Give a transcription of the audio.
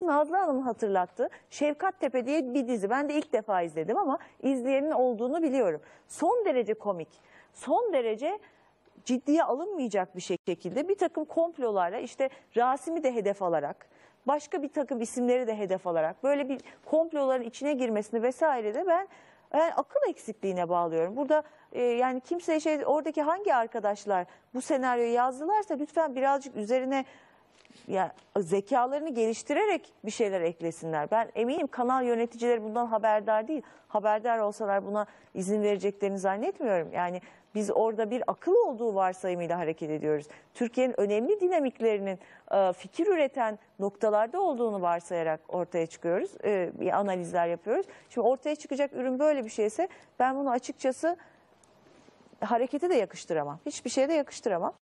Nazlı Hanım hatırlattı. Şefkattepe diye bir dizi. Ben de ilk defa izledim ama izleyenin olduğunu biliyorum. Son derece komik, son derece ciddiye alınmayacak bir şekilde bir takım komplolarla, işte Rasim'i de hedef alarak, başka bir takım isimleri de hedef alarak böyle bir komploların içine girmesini vesaire de ben akıl eksikliğine bağlıyorum. Burada yani kimse oradaki hangi arkadaşlar bu senaryoyu yazdılarsa lütfen birazcık üzerine ya zekalarını geliştirerek bir şeyler eklesinler. Ben eminim kanal yöneticileri bundan haberdar değil. Haberdar olsalar buna izin vereceklerini zannetmiyorum. Yani biz orada bir akıl olduğu varsayımıyla hareket ediyoruz. Türkiye'nin önemli dinamiklerinin fikir üreten noktalarda olduğunu varsayarak ortaya çıkıyoruz. Bir analizler yapıyoruz. Şimdi ortaya çıkacak ürün böyle bir şeyse ben bunu açıkçası harekete de yakıştıramam. Hiçbir şeye de yakıştıramam.